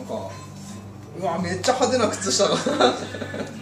かうわめっちゃ派手な靴下が